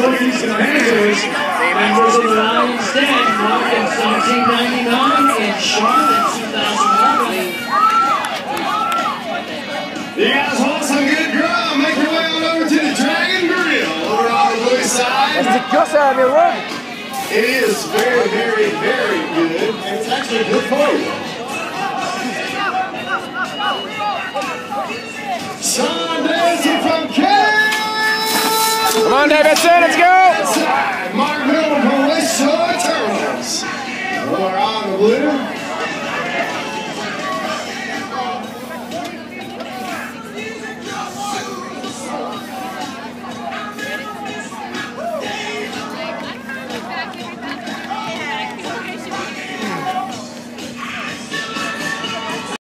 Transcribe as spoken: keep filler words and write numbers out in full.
ladies and managers, members of the Lions Den, Mark in seventeen ninety-nine and Sean in two thousand eleven. You guys want some good grub? Make your way on over to the Dragon Grill over on the blue side. That's the cuss out of me, look. It is very, very, very good. And it's actually good for you. Sean Davidson from Kansas. Come on, Davidson, let's go. Mark Miller from West Shore Terminals. We're on the blue.